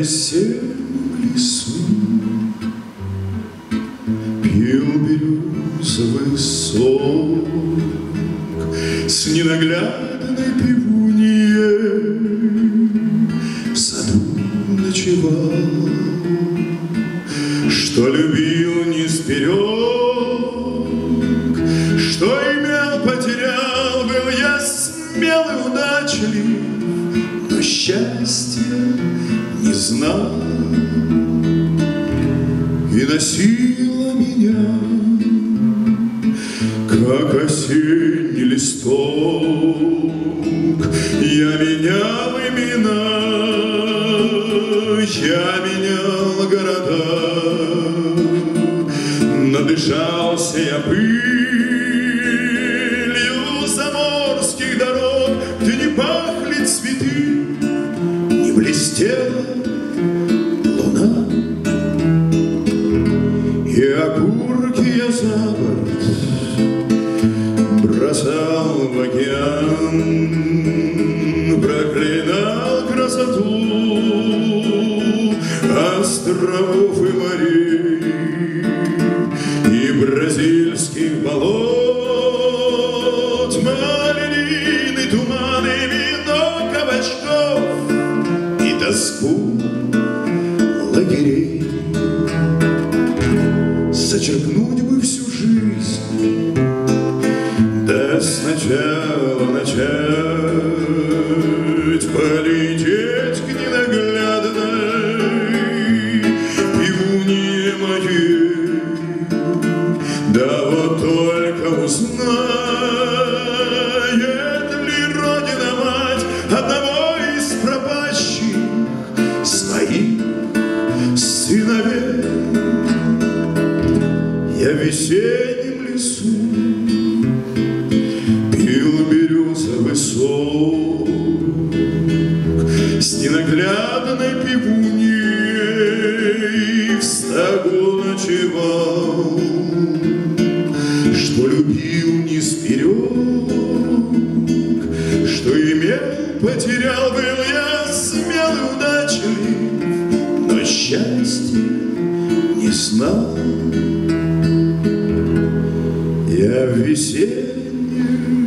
весеннем лесу пил березовый сок с ненаглядной пивуньей, в саду ночевал, что любил не сберег, что имел, потерял, был я смелый, удачлив, но счастья не знал. И носила меня, как осенний листок. Я менял имена, я менял города, надышался я пылью заморских дорог, где не пахли цветы, не блестела луна. И окурки я за борт бросал в океан, проклинал красоту островов и морей, и бразильских болот, малиновый туман и вино кабачков, и тоску лагерей. Зачеркнуть бы всю жизнь, да сначала начать, полететь к ненаглядной пивунье моей. Да вот только узнает ли Родина-мать одного из пропащих своих сыновей. Я в весеннем лесу пил березовый сок с ненаглядной пивуньей, в стогу ночевал, что любил не сберег, что имел, потерял, был я смелый, удачлив, но счастья не знал. Я в весеннем